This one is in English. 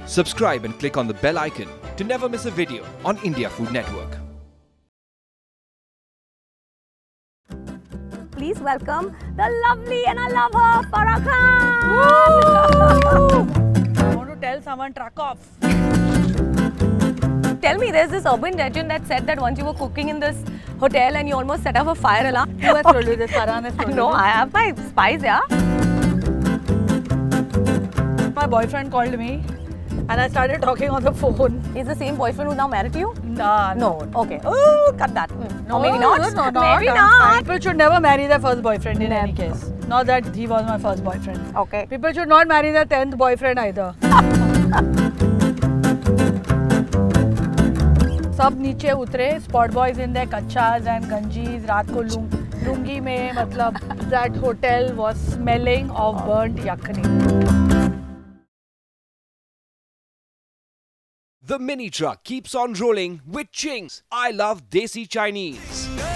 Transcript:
Subscribe and click on the bell icon to never miss a video on India Food Network. Please welcome the lovely, and I love her, Farah Khan! I want to tell someone, truck off. Tell me, there's this urban legend that said that once you were cooking in this hotel and you almost set off a fire alarm. Who has told you this? Farah has told you No, this? I have my spies, yeah? My boyfriend called me and I started talking on the phone. Is the same boyfriend who's now married to you? Nah, No. Okay. Oh, cut that. No, Or maybe not. No, Maybe I'm not. fine. People should never marry their first boyfriend in any case. Not that he was my first boyfriend. Okay. People should not marry their 10th boyfriend either. सब नीचे उतरे, spot boys in their kachas and ganjis, रात को लुंगी में, मतलब that hotel was smelling of burnt yakhni. The mini truck keeps on rolling with chings. I love Desi Chinese.